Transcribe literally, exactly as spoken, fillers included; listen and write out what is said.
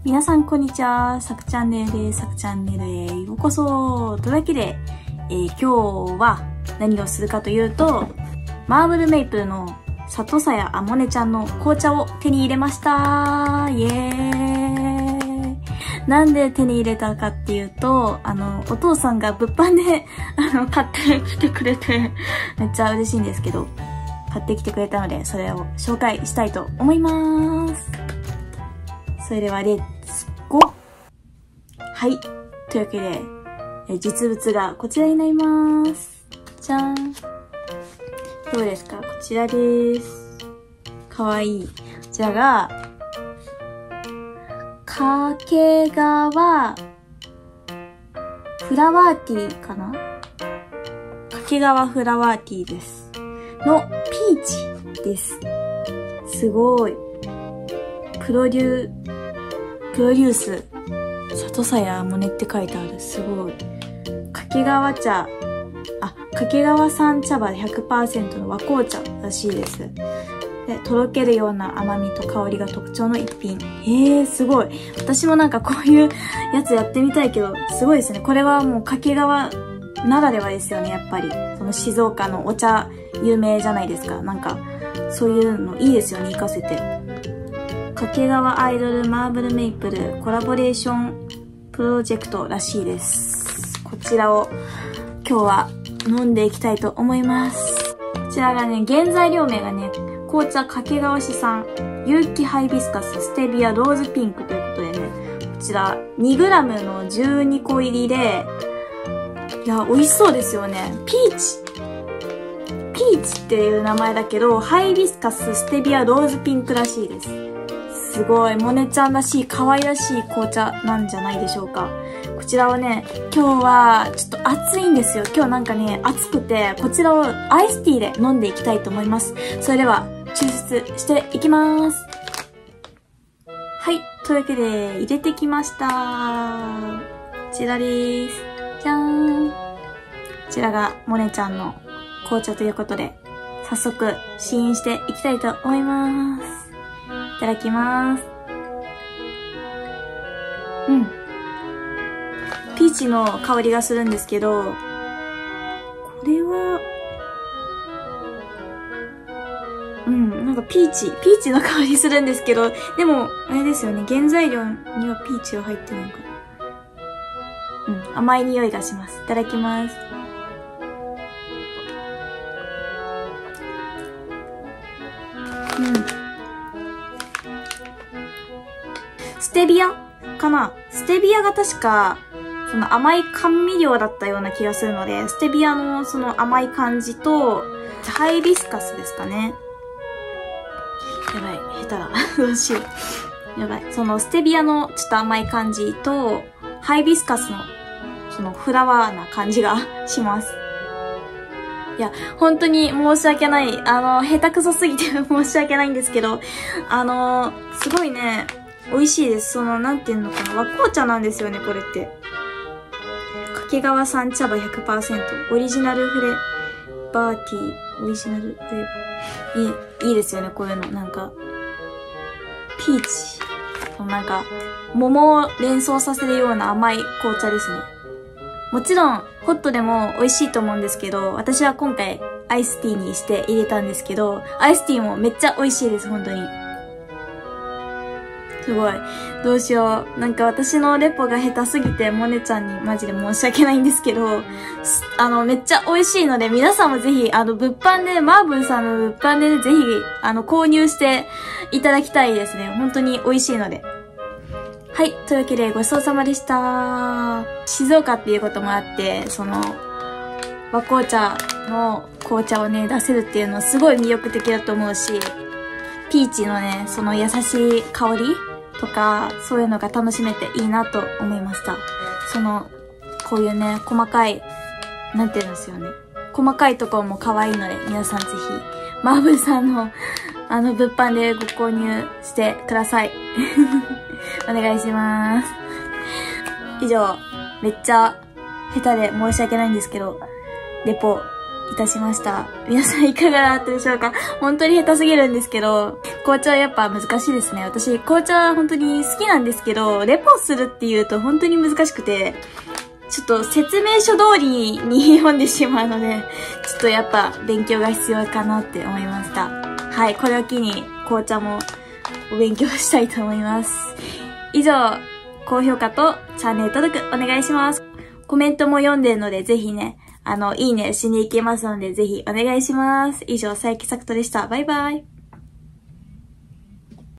皆さんこんにちは。さくチャンネルです。さくチャンネルへようこそ。というわけで、えー、今日は何をするかというと、マーブルメイプルの里さやあもねちゃんの紅茶を手に入れました。イエーイ。なんで手に入れたかっていうと、あの、お父さんが物販で、あの、買ってきてくれて、めっちゃ嬉しいんですけど、買ってきてくれたので、それを紹介したいと思います。それでは、レッツゴー。はい。というわけで、え実物がこちらになります。じゃーん。どうですか？こちらです。かわいい。こちらが、掛川フラワーティーかな？掛川フラワーティーです。のピーチです。すごい。プロデュー、プロデュース、里さやあもねって書いてある。すごい。掛川茶、あ、掛川産茶葉 ひゃくパーセント の和紅茶らしいです。で、とろけるような甘みと香りが特徴の一品。へー、すごい。私もなんかこういうやつやってみたいけど、すごいですね。これはもう掛川ならではですよね、やっぱり。その静岡のお茶有名じゃないですか。なんか、そういうのいいですよね、活かせて。掛川アイドルマーブルメイプルコラボレーションプロジェクトらしいです。こちらを今日は飲んでいきたいと思います。こちらがね、原材料名がね、紅茶掛川市産有機ハイビスカスステビアローズピンクということでね、こちら にグラム のじゅうにこ入りで、いや、美味しそうですよね。ピーチピーチっていう名前だけど、ハイビスカスステビアローズピンクらしいです。すごい、もねちゃんらしい、可愛らしい紅茶なんじゃないでしょうか。こちらはね、今日はちょっと暑いんですよ。今日なんかね、暑くて、こちらをアイスティーで飲んでいきたいと思います。それでは、抽出していきます。はい、というわけで、入れてきました。こちらです。じゃーん。こちらがもねちゃんの紅茶ということで、早速、試飲していきたいと思います。いただきます。うん。ピーチの香りがするんですけど、これは、うん、なんかピーチ、ピーチの香りするんですけど、でも、あれですよね、原材料にはピーチは入ってないから。うん、甘い匂いがします。いただきます。うん。ステビアかな？ステビアが確か、その甘い甘味料だったような気がするので、ステビアのその甘い感じと、ハイビスカスですかね。やばい、下手だ。どうしよう。やばい。そのステビアのちょっと甘い感じと、ハイビスカスのそのフラワーな感じがします。いや、本当に申し訳ない。あの、下手くそすぎて申し訳ないんですけど、あの、すごいね、美味しいです。その、なんていうのかな。和紅茶なんですよね、これって。掛川産茶葉 ひゃくパーセント。オリジナルフレバーティー。オリジナルフレバー。いい、いいですよね、こういうの。なんか、ピーチ。なんか、桃を連想させるような甘い紅茶ですね。もちろん、ホットでも美味しいと思うんですけど、私は今回アイスティーにして入れたんですけど、アイスティーもめっちゃ美味しいです、本当に。すごい。どうしよう。なんか私のレポが下手すぎて、もねちゃんにマジで申し訳ないんですけど、あの、めっちゃ美味しいので、皆さんもぜひ、あの、物販で、マーブルさんの物販でぜひ、あの、購入していただきたいですね。本当に美味しいので。はい。というわけで、ごちそうさまでした。静岡っていうこともあって、その、和紅茶の紅茶をね、出せるっていうのはすごい魅力的だと思うし、ピーチのね、その優しい香りとか、そういうのが楽しめていいなと思いました。その、こういうね、細かい、なんて言うんですよね。細かいところも可愛いので、皆さんぜひ、マーブルさんの、あの、物販でご購入してください。お願いします。以上、めっちゃ下手で申し訳ないんですけど、レポいたしました。皆さんいかがだったでしょうか？本当に下手すぎるんですけど、紅茶はやっぱ難しいですね。私、紅茶本当に好きなんですけど、レポするっていうと本当に難しくて、ちょっと説明書通りに読んでしまうので、ちょっとやっぱ勉強が必要かなって思いました。はい、これを機に紅茶もお勉強したいと思います。以上、高評価とチャンネル登録お願いします。コメントも読んでるので、ぜひね、あの、いいねしに行けますので、ぜひお願いします。以上、佐伯作人でした。バイバイ。